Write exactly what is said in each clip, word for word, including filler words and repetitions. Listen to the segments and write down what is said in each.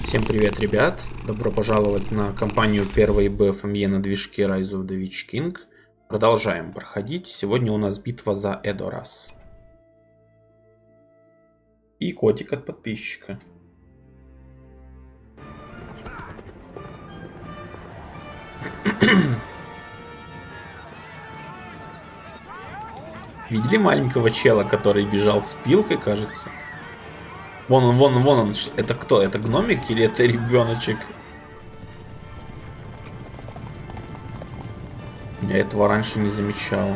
Всем привет, ребят! Добро пожаловать на компанию первой бэ эф эм и на движке Rise of the Witch King. Продолжаем проходить. Сегодня у нас битва за Эдорас. И котик от подписчика. Видели маленького чела, который бежал с пилкой, кажется? Вон он, вон он, вон он. Это кто? Это гномик или это ребеночек? Я этого раньше не замечал.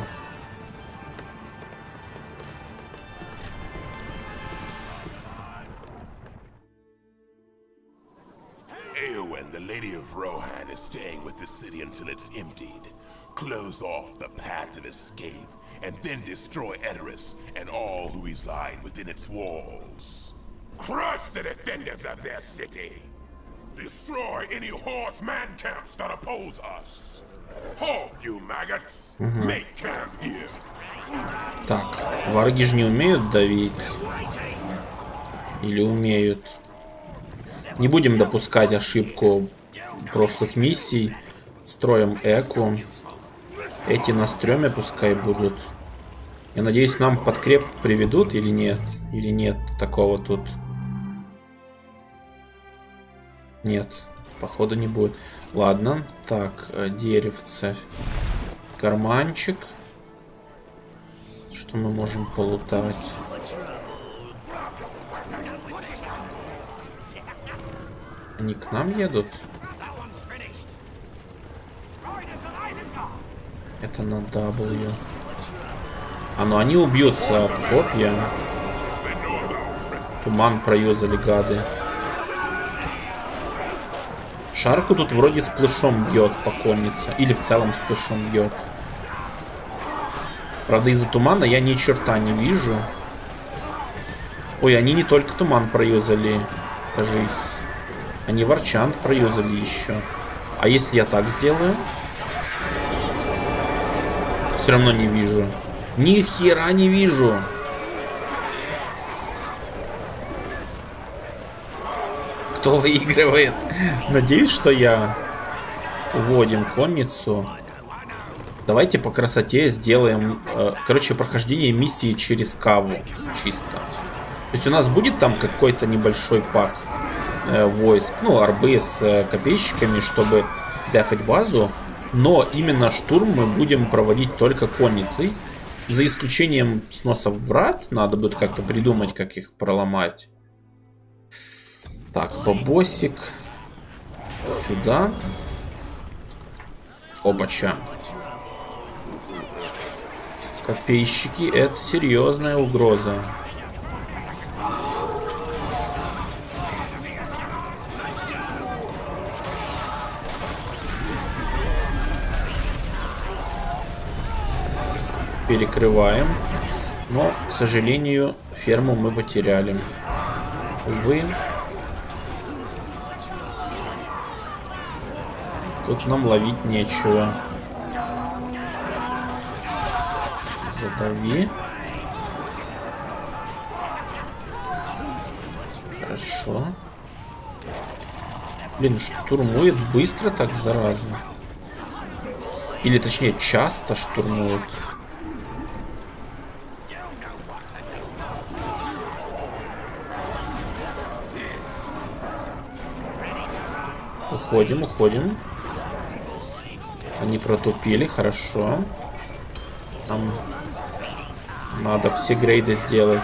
Eowyn, the Lady of Rohan, is staying with the city until it's emptied. Close off the path of escape, and then destroy Edoras and all who reside within its walls. Crush the defenders of their city! Destroy any horseman camps that oppose us! Halt, you maggots! Угу. Make camp here! Так, варги же не умеют давить. Или умеют? Не будем допускать ошибку прошлых миссий. Строим эку. Эти на стреме пускай будут. Я надеюсь, нам подкреп приведут или нет? Или нет такого тут? Нет, походу не будет. Ладно, так, деревце. Карманчик. Что мы можем полутать? Они к нам едут? Это на W. А ну они убьются от копья. Туман проюзали, гады. Шарку тут вроде с плышом бьет по коннице. Или в целом с плышом бьет. Правда, из-за тумана я ни черта не вижу. Ой, они не только туман проюзали, кажись. Они ворчант проюзали еще. А если я так сделаю? Все равно не вижу. Ни хера не вижу. Кто выигрывает? Надеюсь, что я. Уводим конницу. Давайте по красоте сделаем, э, короче, прохождение миссии через каву. Чисто. То есть у нас будет там какой-то небольшой пак э, войск. Ну, арбы с э, копейщиками, чтобы дефать базу. Но именно штурм мы будем проводить только конницей. За исключением сносов врат. Надо будет как-то придумать, как их проломать. Так, бабосик. Сюда. Опача. Копейщики — это серьезная угроза. Перекрываем. Но, к сожалению, ферму мы потеряли. Увы. Тут нам ловить нечего. Задави. Хорошо. Блин, штурмует быстро так, зараза. Или точнее, часто штурмует. Уходим, уходим. Они протупили, хорошо. Нам надо все грейды сделать.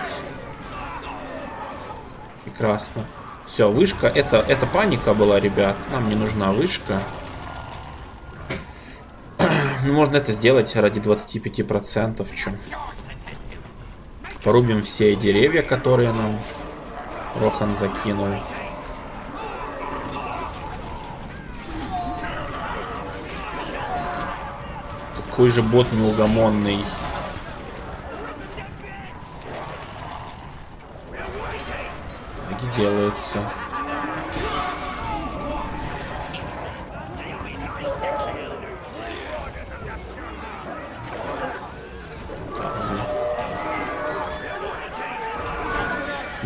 Прекрасно. Все, вышка. Это, это паника была, ребят. Нам не нужна вышка. Ну, можно это сделать ради двадцати пяти процентов. Чё? Порубим все деревья, которые нам Рохан закинул. Какой же бот неугомонный. Так делается.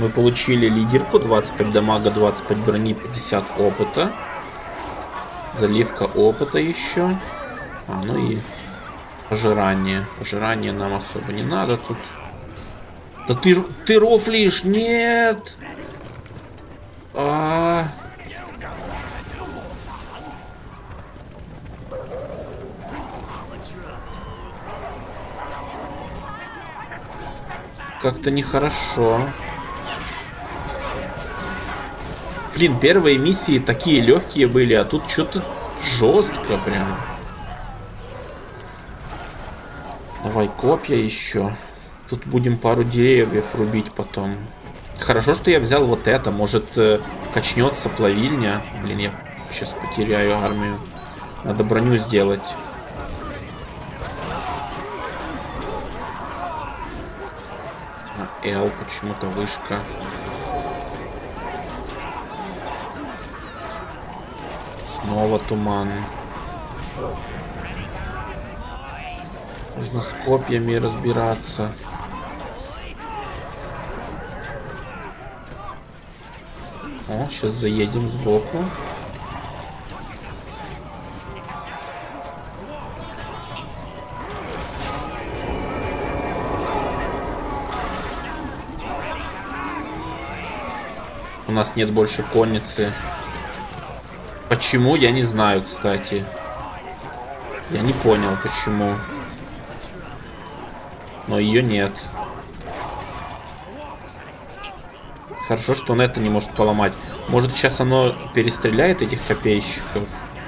Мы получили лидерку, двадцать пять дамага, двадцать пять брони, пятьдесят опыта. Заливка опыта еще. А, ну и пожирание. Пожирание нам особо не надо тут. Да ты, ты рофлишь, нет! А, -а, а. Как-то нехорошо. Блин, первые миссии такие легкие были, а тут что-то жестко прям. Давай копья еще. Тут будем пару деревьев рубить потом. Хорошо, что я взял вот это. Может, качнется плавильня. Блин, я сейчас потеряю армию. Надо броню сделать. Л, почему-то вышка. Снова туман. Нужно с копьями разбираться. О, сейчас заедем сбоку. У нас нет больше конницы. Почему? Я не знаю, кстати. Я не понял, почему. Но ее нет. Хорошо, что он это не может поломать. Может, сейчас оно перестреляет этих копейщиков?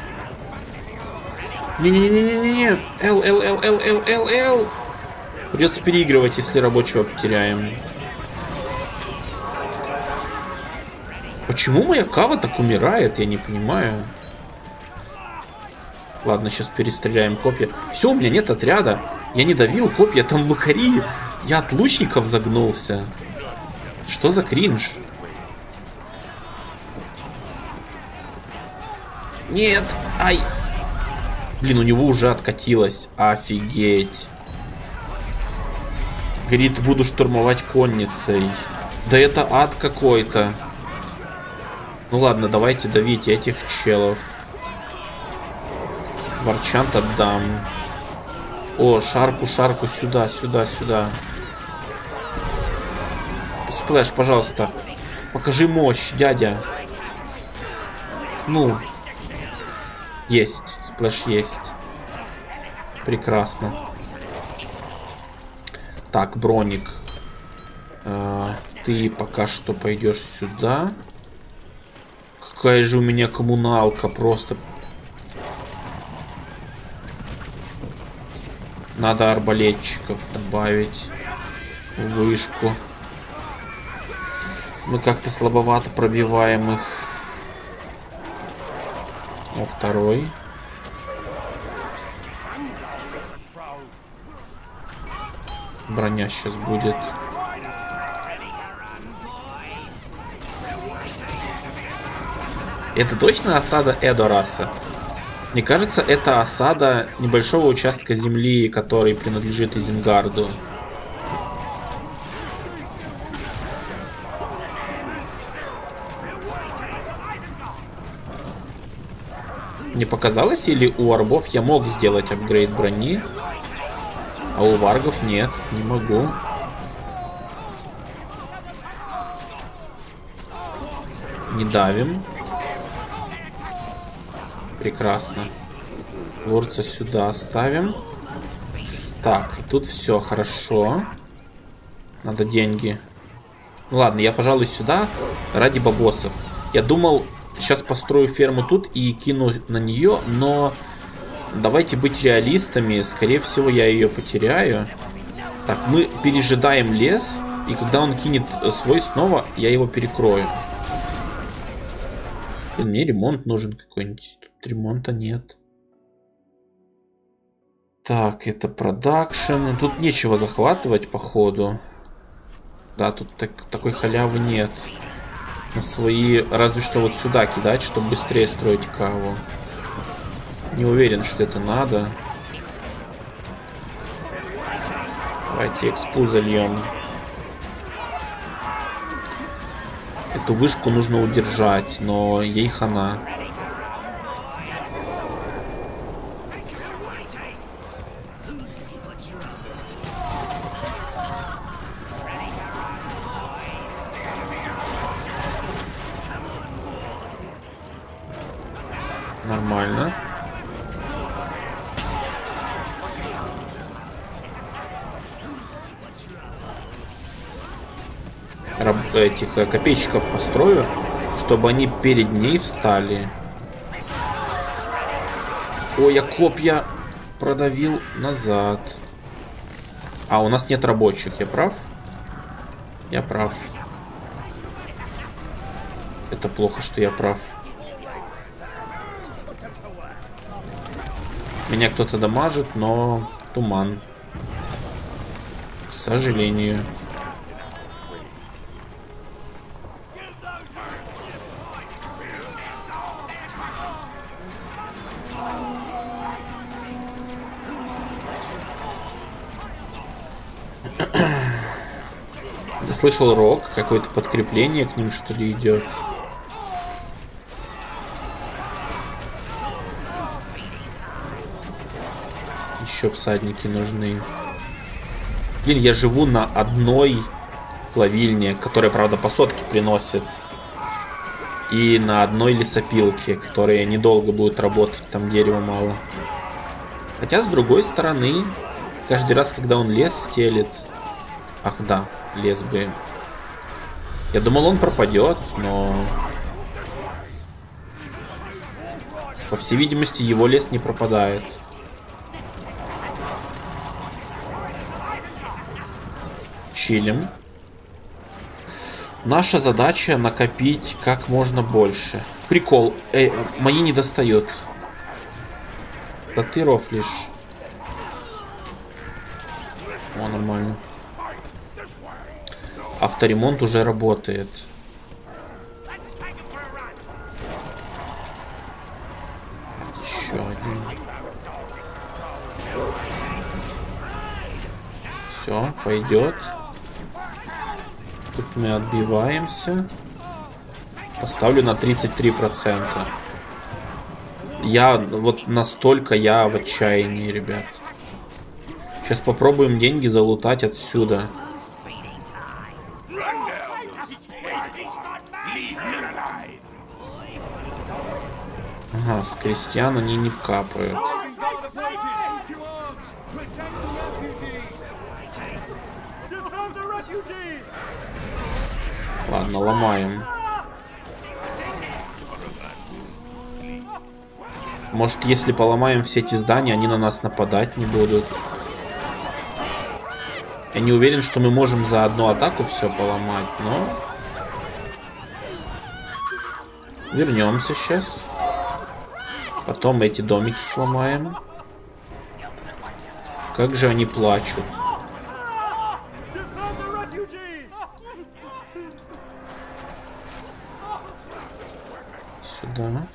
Не-не-не-не-не-не. Л, Л, Л, Л, Л, Л, Л. Придется переигрывать, если рабочего потеряем. Почему моя кава так умирает? Я не понимаю. Ладно, сейчас перестреляем копья. Все, у меня нет отряда. Я не давил копья, там лукари. Я от лучников загнулся. Что за кринж? Нет. Ай. Блин, у него уже откатилось. Офигеть. Говорит, буду штурмовать конницей. Да это ад какой-то. Ну ладно, давайте давить этих челов. Варчант отдам. О, шарку, шарку, сюда, сюда, сюда. Сплэш, пожалуйста. Покажи мощь, дядя. Ну. Есть, сплэш есть. Прекрасно. Так, броник. А, ты пока что пойдешь сюда. Какая же у меня коммуналка, просто. Надо арбалетчиков добавить в вышку. Мы как-то слабовато пробиваем их. О, второй. Броня сейчас будет. Это точно осада Эдораса? Мне кажется, это осада небольшого участка земли, который принадлежит Изенгарду. Мне показалось, или у арбов я мог сделать апгрейд брони, а у варгов нет, не могу. Не давим. Прекрасно. Лорца сюда ставим. Так, тут все хорошо. Надо деньги. Ладно, я, пожалуй, сюда ради бабосов. Я думал, сейчас построю ферму тут и кину на нее, но давайте быть реалистами. Скорее всего, я ее потеряю. Так, мы пережидаем лес, и когда он кинет свой снова, я его перекрою. Блин, мне ремонт нужен какой-нибудь. Тут ремонта нет. Так, это продакшн. Тут нечего захватывать, походу. Да, тут так, такой халявы нет. На свои, разве что вот сюда кидать, чтобы быстрее строить каву. Не уверен, что это надо. Давайте экспу зальем. Эту вышку нужно удержать, но ей хана. Нормально. Раб этих копейщиков построю, чтобы они перед ней встали. Ой, я копья продавил назад. А, у нас нет рабочих, я прав? Я прав. Это плохо, что я прав. Меня кто-то дамажит, но туман. К сожалению. Я слышал рок, какое-то подкрепление к ним, что ли, идет. Еще всадники нужны. Блин, я живу на одной плавильне, которая, правда, по сотке приносит. И на одной лесопилке, которая недолго будет работать, там дерева мало. Хотя, с другой стороны, каждый раз, когда он лес стелит... Ах да, лес бы... Я думал, он пропадет, но... По всей видимости, его лес не пропадает. Чилим. Наша задача накопить как можно больше. Прикол. Эй, мои не достают. Да ты рофлишь. О, нормально. Авторемонт уже работает. Еще один. Все, пойдет. Тут мы отбиваемся. Поставлю на тридцать три процента. Я вот настолько я в отчаянии, ребят. Сейчас попробуем деньги залутать отсюда. Ага, с крестьян они не капают. Ладно, ломаем. Может, если поломаем все эти здания, они на нас нападать не будут. Я не уверен, что мы можем за одну атаку все поломать, но... Вернемся сейчас. Потом эти домики сломаем. Как же они плачут. Сюда.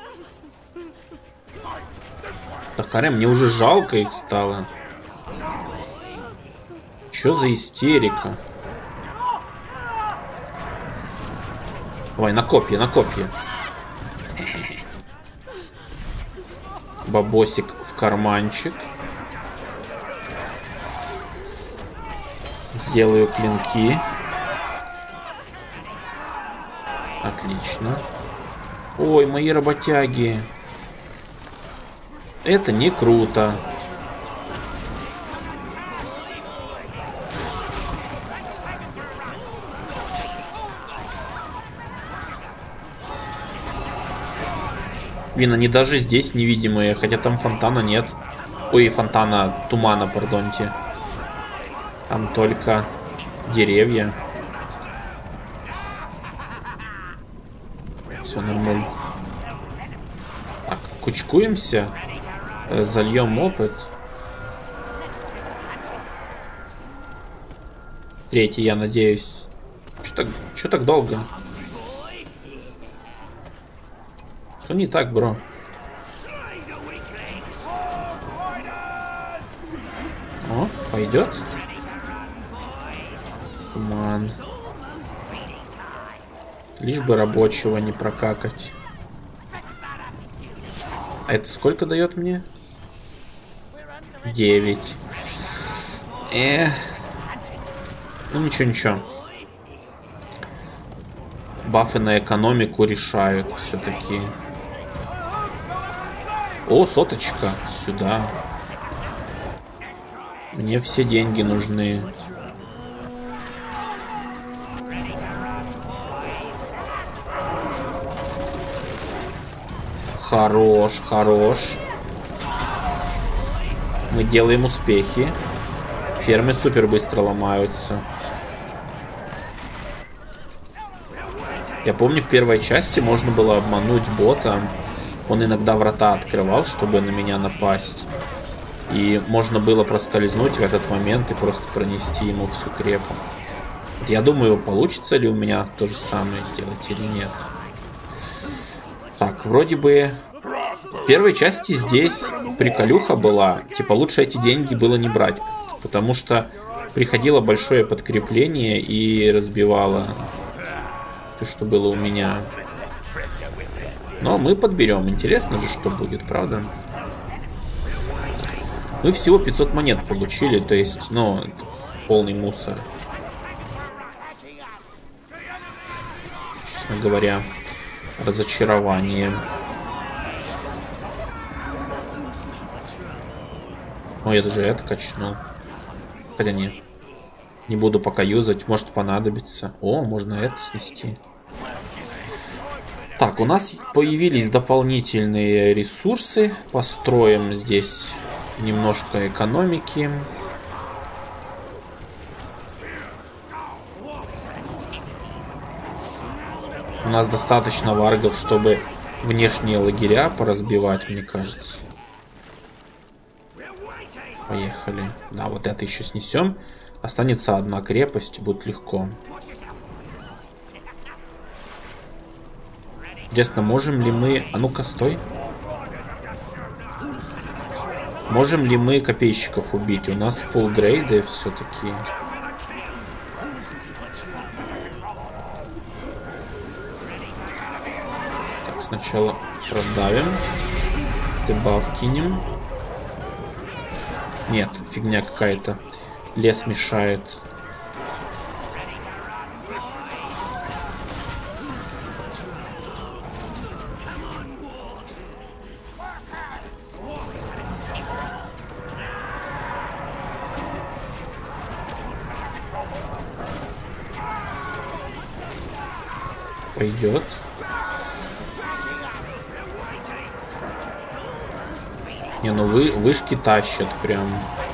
Тахаре, мне уже жалко их стало. Чё за истерика? Давай, на копье, на копье. Бабосик в карманчик. Сделаю клинки. Отлично. Ой, мои работяги. Это не круто. Блин, они даже здесь невидимые, хотя там фонтана нет. Ой, фонтана, тумана, пардоньте. Там только деревья. Все нормально. Так, кучкуемся. Зальем опыт. Третий, я надеюсь. Что так, что так долго? Что не так, бро? О, пойдет. Туман. Лишь бы рабочего не прокакать. А это сколько дает мне? девять. Эх. Ну ничего, ничего. Бафы на экономику решают все-таки. О, соточка. Сюда. Мне все деньги нужны. Хорош, хорош. Мы делаем успехи. Фермы супер быстро ломаются. Я помню, в первой части можно было обмануть бота. Он иногда врата открывал, чтобы на меня напасть. И можно было проскользнуть в этот момент и просто пронести ему всю крепу. Вот я думаю, получится ли у меня то же самое сделать или нет. Так, вроде бы в первой части здесь приколюха была. Типа лучше эти деньги было не брать. Потому что приходило большое подкрепление и разбивало то, что было у меня. Но мы подберем. Интересно же, что будет, правда? Мы всего пятьсот монет получили. То есть, ну, полный мусор. Честно говоря. Разочарование. Ой, я даже это качнул. Хотя нет. Не буду пока юзать. Может понадобится. О, можно это снести. Так, у нас появились дополнительные ресурсы. Построим здесь немножко экономики. У нас достаточно варгов, чтобы внешние лагеря поразбивать, мне кажется. Поехали. Да, вот это еще снесем. Останется одна крепость, будет легко. Интересно, можем ли мы... А ну-ка, стой. Можем ли мы копейщиков убить? У нас фулл-грейды все-таки. Так, сначала продавим. Дебаф кинем. Нет, фигня какая-то. Лес мешает. Пойдет. Не, ну вы вышки тащат прям.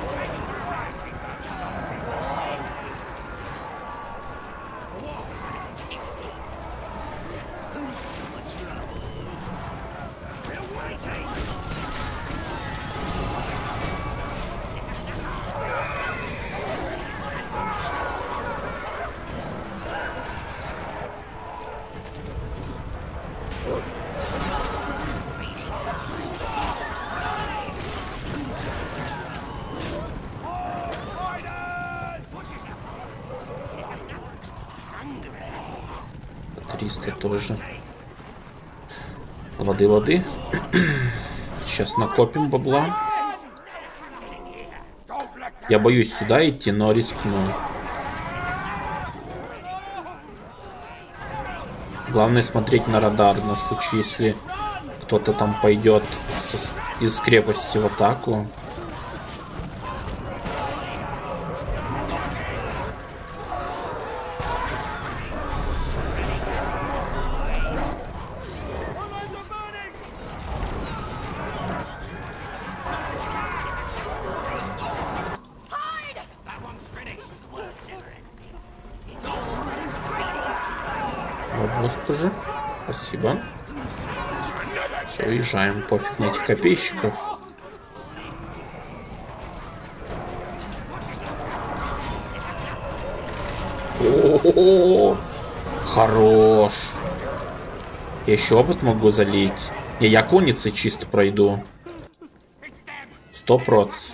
триста тоже. Лады, лады. Сейчас накопим бабла. Я боюсь сюда идти, но рискну. Главное смотреть на радар, на случай, если кто-то там пойдет из крепости в атаку. Тоже. Спасибо. Все, уезжаем. Пофиг на этих копейщиков. О-о-о-о! Хорош. Я еще опыт могу залить. Не, я конницы чисто пройду. Сто процентов.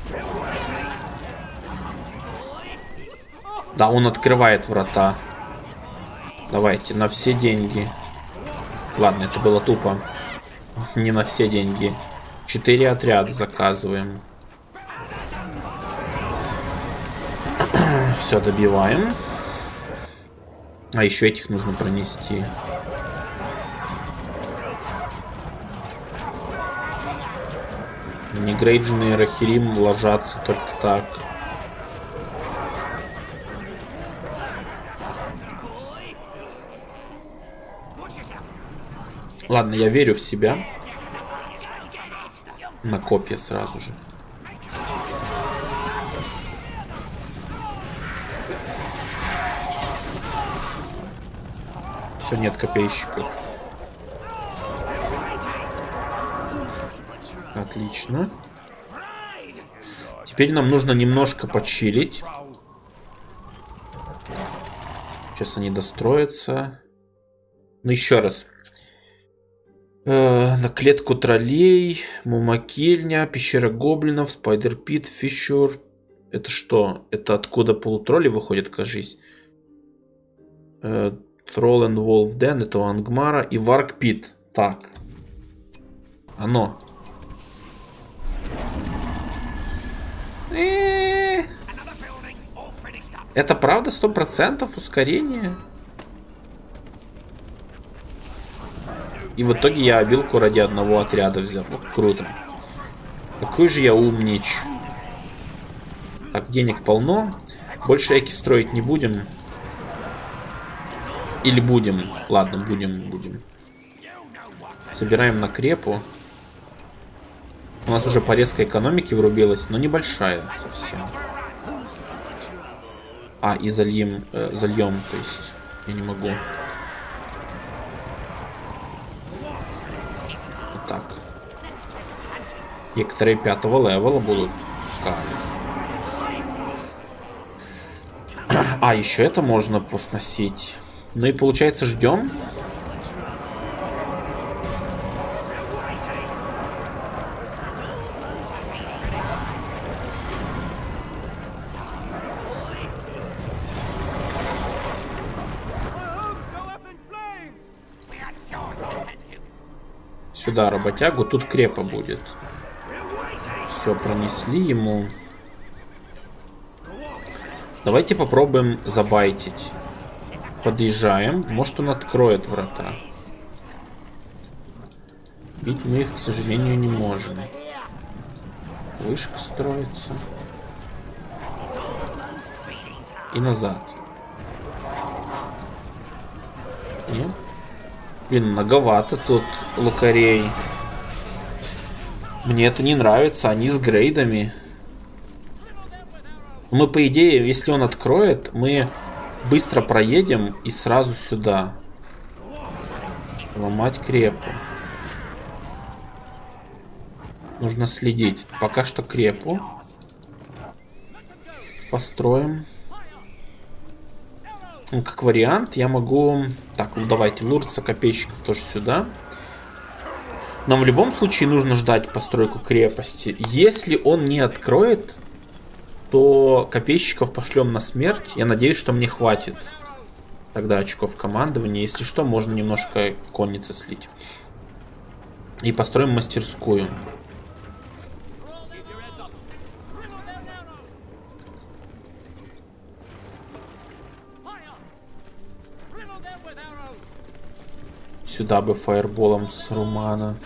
Да, он открывает врата. Давайте, на все деньги. Ладно, это было тупо. Не на все деньги. Четыре отряда заказываем. Все, добиваем. А еще этих нужно пронести. Негрейдженные Рахирим ложатся только так. Ладно, я верю в себя. На копья сразу же. Все, нет копейщиков. Отлично. Теперь нам нужно немножко почилить. Сейчас они достроятся. Ну, еще раз. Э, на клетку троллей, мумакильня, пещера гоблинов, спайдер-пит, фишер. Это что? Это откуда полутролли выходят, кажись? Э, Тролл and Wolf Den, это у Ангмара. И Варк-пит. Так. Оно. Это правда сто процентов ускорение? И в итоге я обилку ради одного отряда взял. Ну, круто. Какой же я умнич. Так, денег полно. Больше эки строить не будем. Или будем? Ладно, будем, будем. Собираем на крепу. У нас уже порезка экономики врубилась, но небольшая совсем. А, и зальем, э, зальем, то есть я не могу. Вот так. Некоторые пятого левела будут. А, еще это можно посносить. Ну и получается ждем. Сюда работягу, тут крепа будет. Все, пронесли ему. Давайте попробуем забайтить. Подъезжаем. Может, он откроет врата. Бить мы их, к сожалению, не можем. Вышка строится. И назад. Нет? Блин, многовато тут лукарей. Мне это не нравится. Они с грейдами. Мы, по идее, если он откроет, мы быстро проедем и сразу сюда. Ломать крепу. Нужно следить. Пока что крепу построим. Ну, как вариант, я могу... Так, ну давайте, лурца копейщиков тоже сюда. Нам в любом случае нужно ждать постройку крепости. Если он не откроет, то копейщиков пошлем на смерть. Я надеюсь, что мне хватит тогда очков командования. Если что, можно немножко конницы слить. И построим мастерскую. Сюда бы фаерболом с Румана.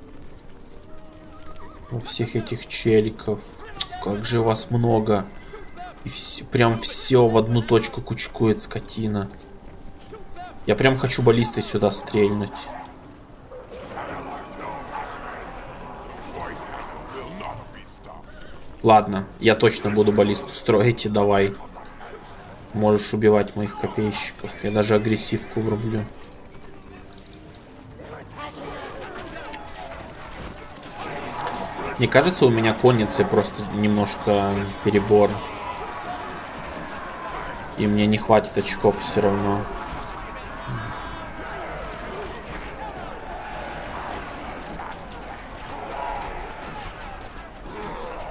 У всех этих челиков. Как же вас много. И все, прям все в одну точку кучкует скотина. Я прям хочу баллистой сюда стрельнуть. Ладно, я точно буду баллисту строить, и давай. Можешь убивать моих копейщиков. Я даже агрессивку врублю. Мне кажется, у меня конницы просто немножко перебор. И мне не хватит очков все равно.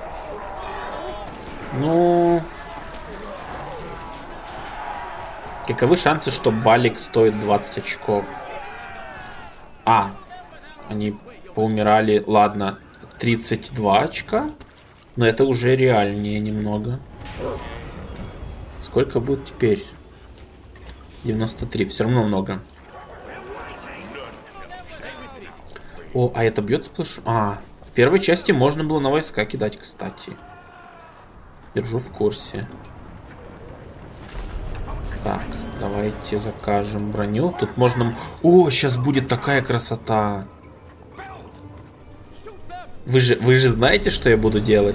Ну... Как Каковы шансы, что Балик стоит двадцать очков? А, они поумирали. Ладно, тридцать два очка. Но это уже реальнее немного. Сколько будет теперь? девяносто три. Все равно много. О, а это бьет сплэш? А, в первой части можно было на войска кидать, кстати. Держу в курсе. Так, давайте закажем броню. Тут можно... О, сейчас будет такая красота. Вы же, вы же знаете, что я буду делать?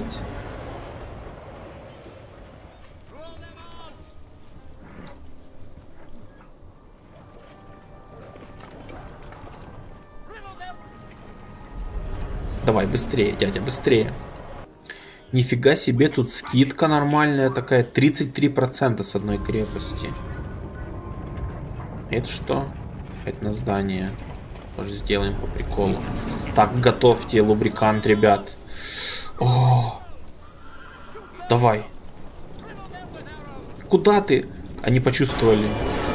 Давай, быстрее, дядя, быстрее. Нифига себе, тут скидка нормальная такая. тридцать три процента с одной крепости. Это что? Это на здание. Тоже сделаем по приколу. Так, готовьте лубрикант, ребят. О! Давай. Куда ты? Они почувствовали.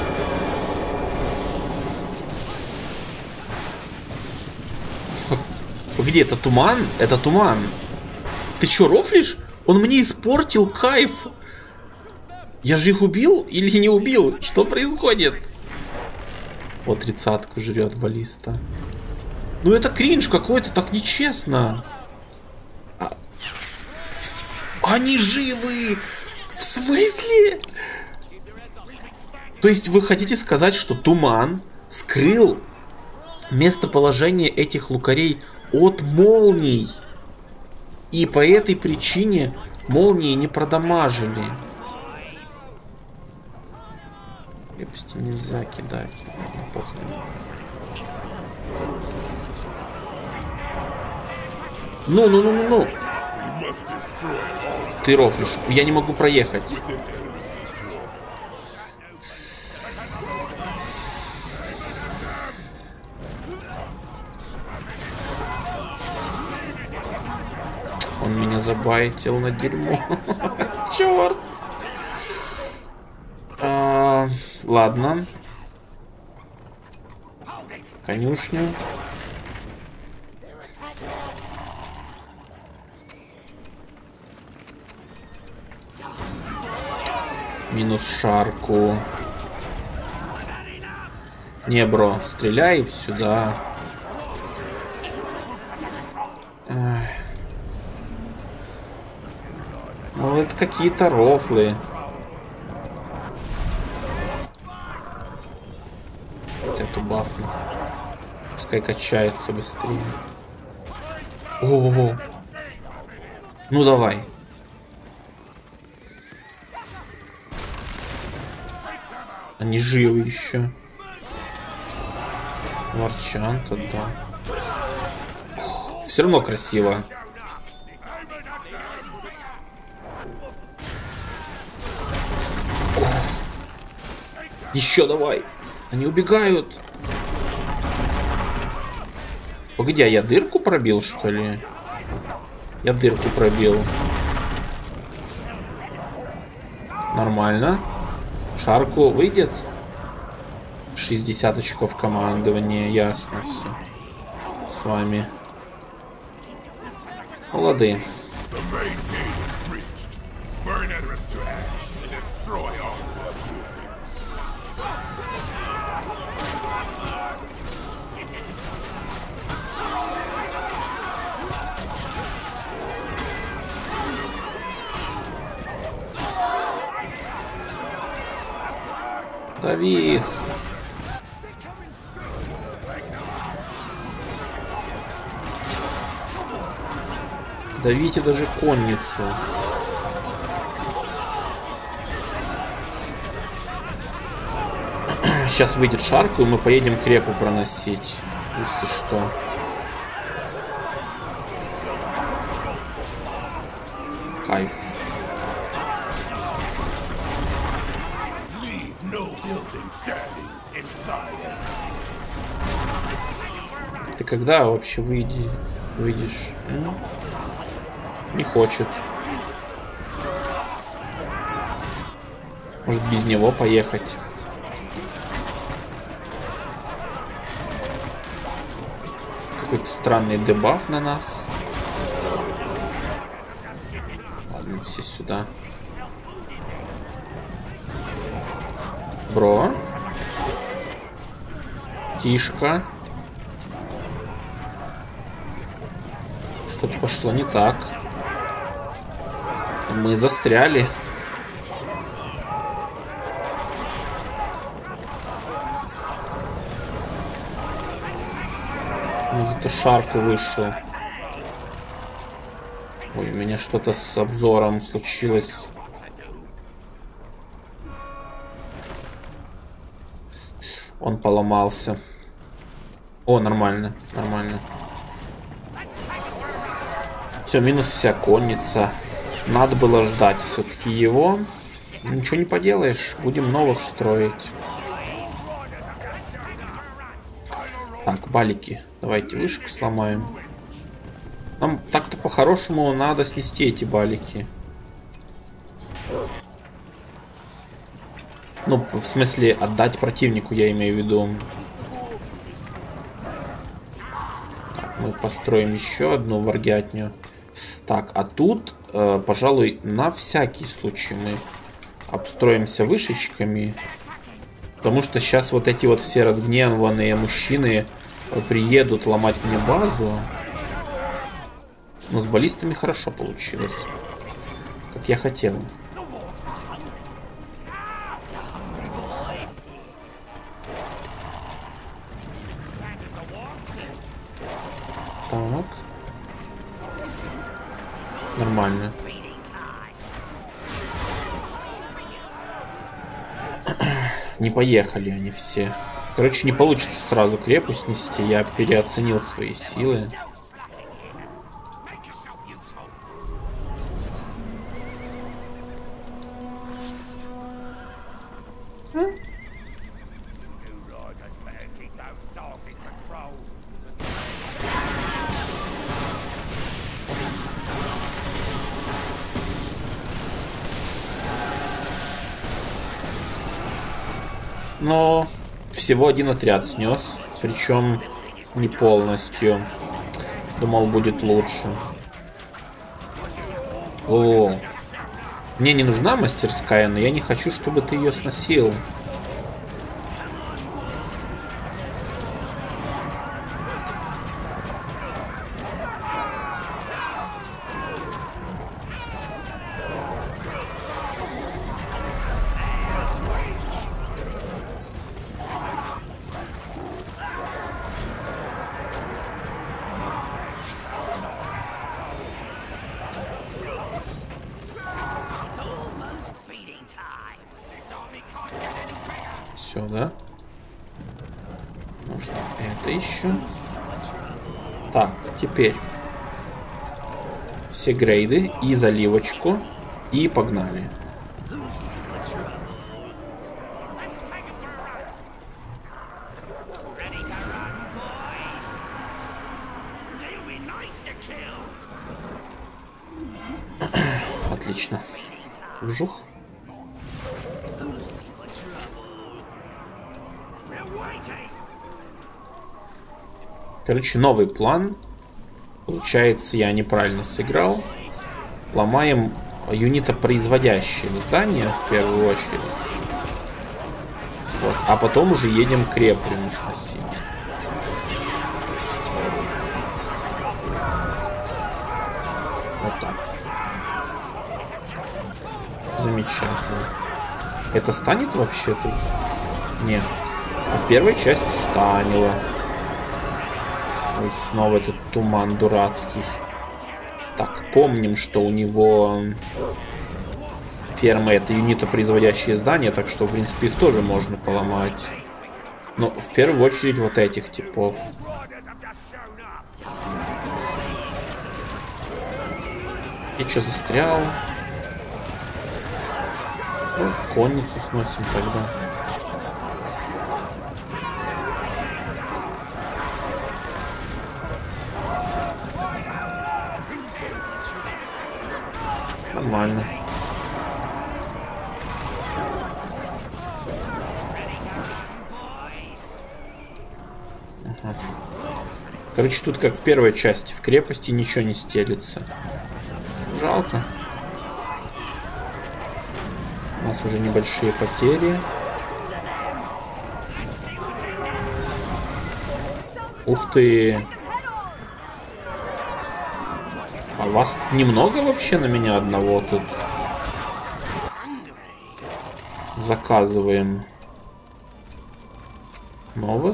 Где это туман? Это туман. Ты чё, рофлишь? Он мне испортил кайф. Я же их убил или не убил? Что происходит? Вот тридцатку жрет баллиста. Ну это кринж какой-то, так нечестно. А... Они живы! В смысле? То есть вы хотите сказать, что туман скрыл местоположение этих лукарей от молний? И по этой причине молнии не продамажили. Крепости нельзя кидать. Ладно, похрен. Ну, ну, ну, ну, ну. Ты рофлишь. Я не могу проехать. Он меня забайтил на дерьмо. Черт. А, ладно. Конюшню. Минус шарку. Не, бро, стреляй сюда. Эх. Ну, это какие-то рофлы. Вот эту бафну. Пускай качается быстрее. О-о-о. Ну, давай. Они живы еще. Ворчант отдал. Все равно красиво. Еще давай. Они убегают. Погоди, а я дырку пробил, что ли? Я дырку пробил. Нормально. Шарку выйдет. шестьдесят очков командования. Ясно все. С вами. Молодые. Дави их. Давите даже конницу. Сейчас выйдет шарку, и мы поедем крепу проносить, если что. Кайф. Ты когда вообще выйди, выйдешь? Ну, не хочет. Может без него поехать? какой-то странный дебаф на нас. Ладно, все сюда. Бро. Тишка. Что-то пошло не так. Мы застряли. Ну, зато Шарк вышел. Ой, у меня что-то с обзором случилось. Он поломался. О, нормально, нормально. Все, минус вся конница. Надо было ждать все-таки его. Ничего не поделаешь. Будем новых строить. Так, балики. Давайте вышку сломаем. Нам так-то по-хорошему надо снести эти балики. Ну, в смысле, отдать противнику, я имею в виду. Так, мы построим еще одну варгятню. Так, а тут, э, пожалуй, на всякий случай мы обстроимся вышечками. Потому что сейчас вот эти вот все разгневанные мужчины приедут ломать мне базу. Но с баллистами хорошо получилось. Как я хотел. Так. Нормально. Не поехали они все. Короче, не получится сразу крепость снести. Я переоценил свои силы. Но всего один отряд снес, причем не полностью. Думал, будет лучше. О, мне не нужна мастерская, но я не хочу, чтобы ты ее сносил. Все, да? Может, это еще? Так, теперь все грейды и заливочку. И погнали. Отлично. Вжух. Короче, новый план. Получается, я неправильно сыграл. Ломаем юнитопроизводящие здания в первую очередь. Вот. А потом уже едем к Реприму сносить. Вот так. Замечательно. Это станет вообще тут? Нет. А в первой части станило. Ой, снова этот туман дурацкий. Так, помним, что у него ферма — это юнитопроизводящие здания, так что, в принципе, их тоже можно поломать. Но в первую очередь вот этих типов. И что, застрял? Ну, конницу сносим тогда. Нормально. Ага. Короче, тут как в первой части. В крепости ничего не стелится. Жалко. У нас уже небольшие потери. Ух ты. А вас немного вообще на меня одного тут? Заказываем новых.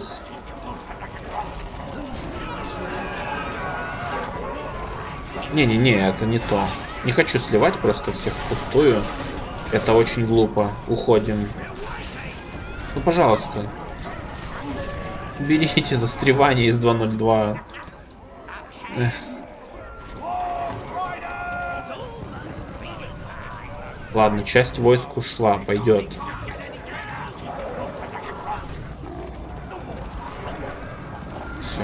Не-не-не, это не то. Не хочу сливать просто всех впустую. Это очень глупо. Уходим. Ну, пожалуйста. Берите застревание из два ноль два. Эх. Ладно, часть войск ушла, пойдет. Все.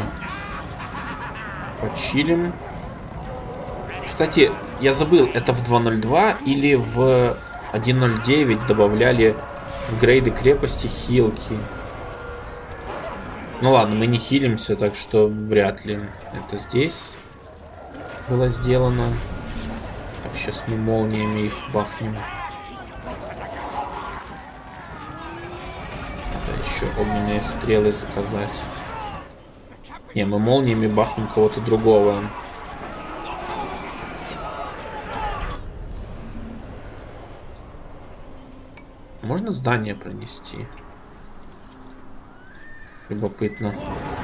Почилим. Кстати, я забыл, это в два ноль два или в один ноль девять добавляли в грейды крепости хилки. Ну ладно, мы не хилимся, так что вряд ли это здесь было сделано. Так, сейчас мы молниями их бахнем. Надо еще огненные стрелы заказать. Не, мы молниями бахнем кого-то другого. Можно здание пронести? Любопытно.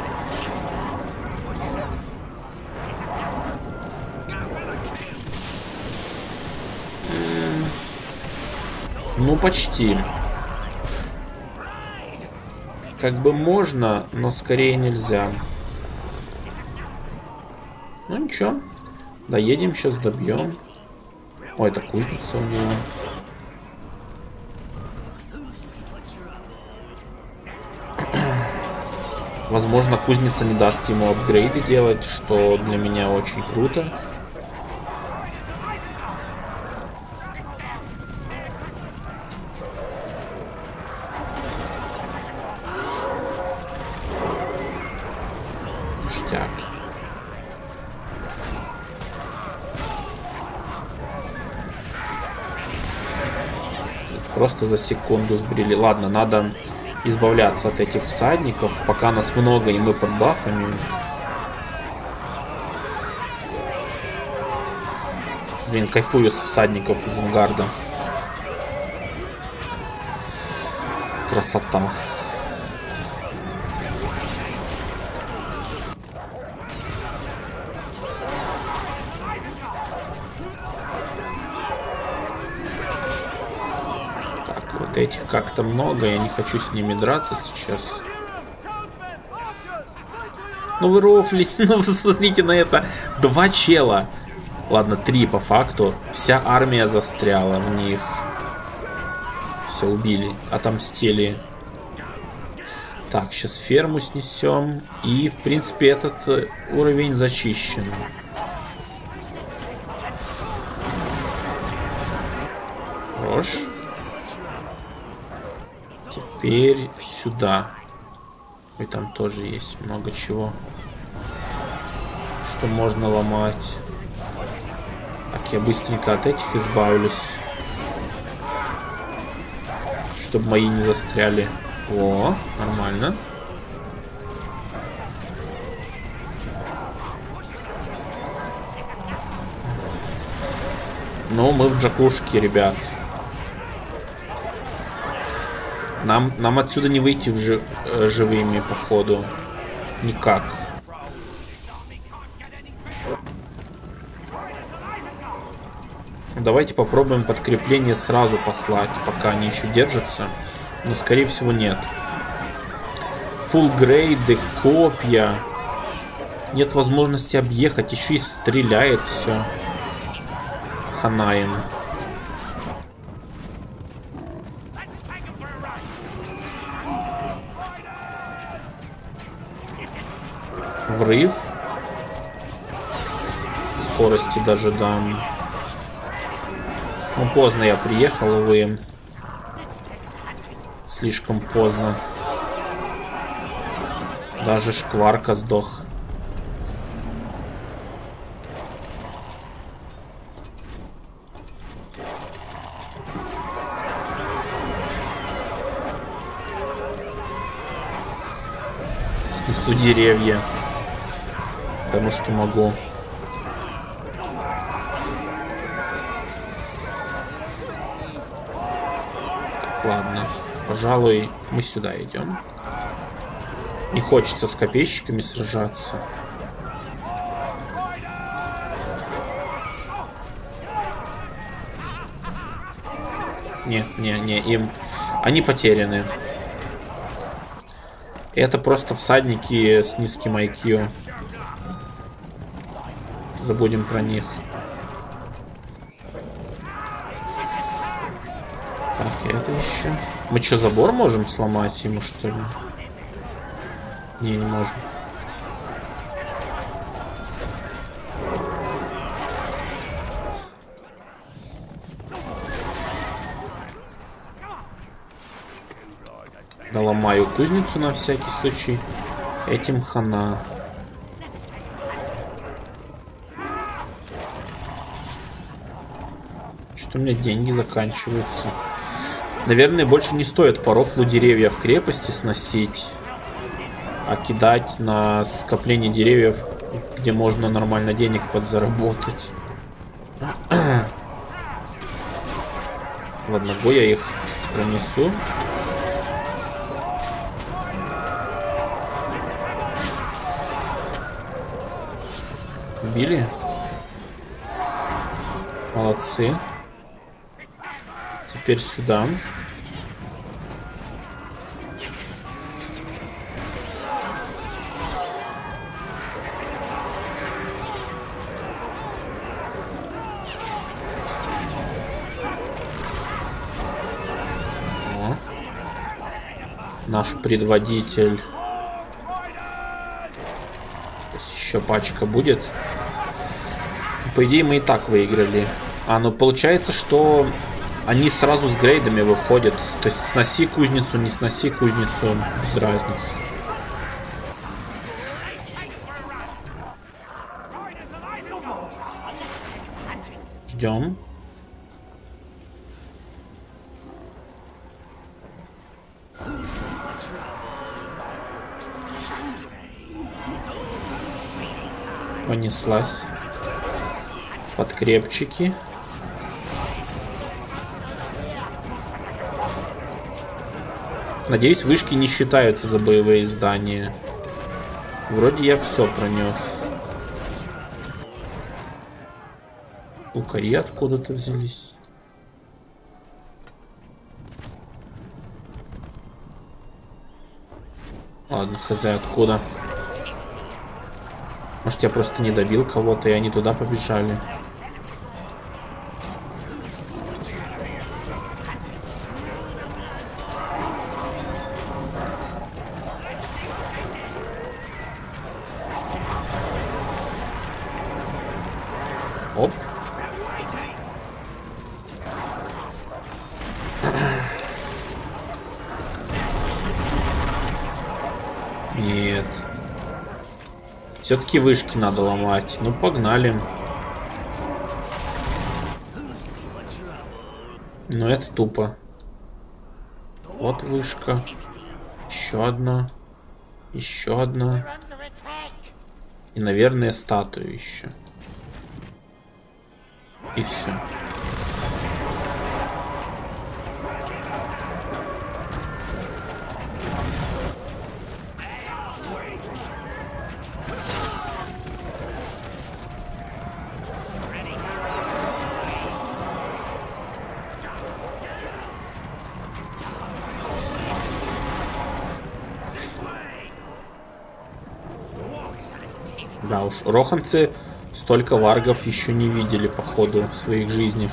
Ну, почти. Как бы можно, но скорее нельзя. Ну, ничего. Доедем, сейчас добьем. Ой, это кузница у него. Возможно, кузница не даст ему апгрейды делать, что для меня очень круто. Ништяк. Просто за секунду сбрили. Ладно, надо избавляться от этих всадников, пока нас много и мы под бафами. Блин, кайфую с всадников из Ингарда. Красота. Этих как-то много, я не хочу с ними драться сейчас. Ну вы рофлите, ну вы смотрите на это. Два чела. Ладно, три по факту. Вся армия застряла в них. Все, убили, отомстили. Так, сейчас ферму снесем. И, в принципе, этот уровень зачищен. Хорош. Теперь сюда. И там тоже есть много чего, что можно ломать. Так, я быстренько от этих избавлюсь, чтобы мои не застряли. О, нормально. Ну, мы в джакушке, ребят. Нам, нам отсюда не выйти в жи живыми, походу. Никак. Давайте попробуем подкрепление сразу послать, пока они еще держатся. Но, скорее всего, нет. Фулл-грейды, копья. Нет возможности объехать. Еще и стреляет все. Хана им. Врыв. Скорости даже дам. Ну, поздно я приехал, увы. Слишком поздно. Даже шкварка сдох. Снесу деревья. Потому что могу. Так, ладно. Пожалуй, мы сюда идем. Не хочется с копейщиками сражаться. Не, не, не, им... Они потеряны. Это просто всадники с низким ай кью. Забудем про них. Так, это еще. Мы что, забор можем сломать ему, что ли? Не, не можем. Доломаю кузницу на всякий случай. Этим хана. Что у меня деньги заканчиваются. Наверное, больше не стоит по рофлу деревья в крепости сносить, а кидать на скопление деревьев, где можно нормально денег подзаработать. Ладно, го я их пронесу. Убили. Молодцы. Теперь сюда. О. Наш предводитель. Сейчас еще пачка будет. По идее, мы и так выиграли. А, ну получается, что они сразу с грейдами выходят. То есть сноси кузницу, не сноси кузницу, без разницы. Ждем. Понеслась. Подкрепчики. Надеюсь, вышки не считаются за боевые здания. Вроде я все пронес. Укари откуда-то взялись. Ладно, хз откуда. Может, я просто не добил кого-то, и они туда побежали. Оп. Нет. Все-таки вышки надо ломать. Ну, погнали. Но это тупо. Вот вышка. Еще одна. Еще одна. И, наверное, статую еще. И все. Да уж, роханцы столько варгов еще не видели, походу, в своих жизнях.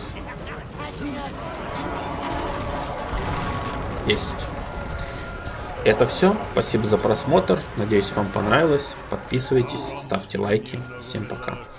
Есть. Это все. Спасибо за просмотр. Надеюсь, вам понравилось. Подписывайтесь, ставьте лайки. Всем пока.